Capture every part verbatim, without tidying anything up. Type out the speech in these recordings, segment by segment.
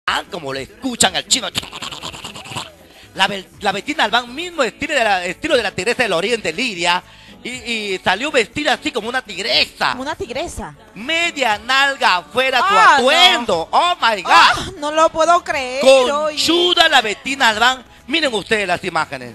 Como le escuchan al chino. La, la Betina Albán, mismo estilo de la, estilo de la Tigresa del Oriente, Lidia. Y, y salió vestida así como una tigresa. Como una tigresa. Media nalga afuera su Ah, atuendo. No. Oh my God. Ah, no lo puedo creer. Conchuda la Betina Albán. Miren ustedes las imágenes.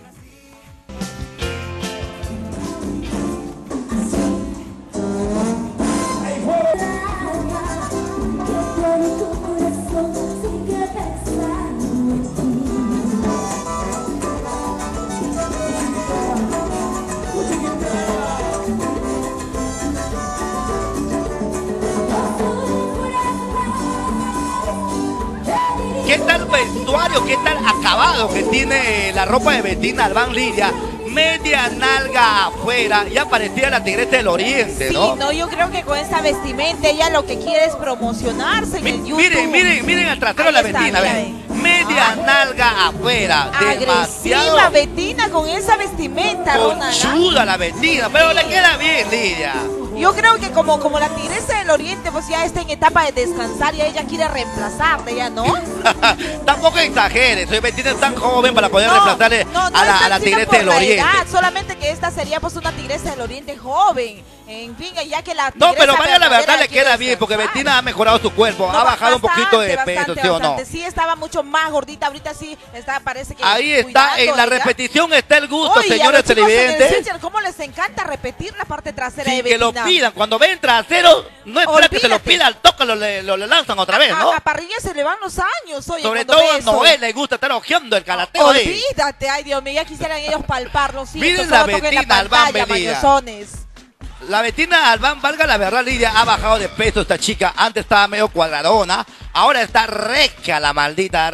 ¿Qué tal vestuario, qué tal acabado que tiene la ropa de Betina Albán, Lidia? Media nalga afuera, ya parecía la Tigresa del Oriente, ¿no? Sí, no, yo creo que con esa vestimenta ella lo que quiere es promocionarse en Mi, el YouTube. Miren, miren, miren al trasero de la Betina, ven. Media Ay. nalga afuera, Agresiva demasiado Betina con esa vestimenta, Ronald. conchuda la Betina, pero le queda bien, Lidia. Yo creo que como, como la Tigresa del Oriente, pues ya está en etapa de descansar y ella quiere reemplazarle, ¿ya no? Tampoco exageres, soy Betina es tan joven para poder No, reemplazarle no, no a la, está a la diciendo Tigresa por del la Oriente. edad, solamente que esta sería pues una Tigresa del Oriente joven. En fin, ya que la No, tigresa pero vaya la verdad verdadera le queda quiere bien, porque descansar. Betina ha mejorado su cuerpo, No, ha bajado un bastante, poquito de peso, bastante, ¿sí o no? bastante. Sí, estaba mucho más gordita, ahorita sí está, parece que Ahí está, en la cuidando ella. repetición está el gusto, Oye, señores a los chicos en el televidentes. Switcher, ¿cómo les encanta repetir la parte trasera Sin de que lo Betina? pidan, cuando ven trasero, no espera que se lo Olvídate. pida al toque, lo, lo, lo, lo lanzan otra vez, ¿no? A, a Parrilla se le van los años, oye, Sobre cuando todo ve a eso. Noel le gusta estar ojeando el calateo ahí. Olvídate, ay Dios mío, ya quisieran ellos palparlo, sí, Miren esto la solo toquen Betina Albán, pantalla, venida. mañosones. La Betina Albán, valga la verdad, Lidia, ha bajado de peso esta chica. Antes estaba medio cuadradona, ahora está regia la maldita,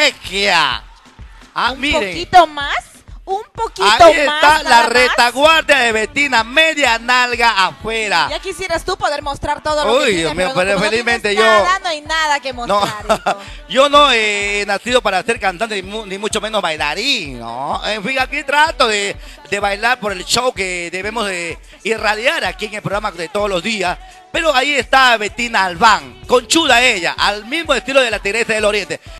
regia. Ah, Un miren. poquito más, un poquito Ahí más. está la nada más. retaguardia de Betina, media nalga afuera. Ya quisieras tú poder mostrar todo lo Uy, que tienes, Dios mío, pero, pero como no felizmente tienes yo- nada, no hay nada que No, mostrar, hijo. yo no he nacido para ser cantante ni, mu- ni mucho menos bailarín, ¿no? En fin, aquí trato de, de bailar por el show que debemos de irradiar aquí en el programa de todos los días. Pero ahí está Betina Albán, conchuda ella, al mismo estilo de la Tigresa del Oriente.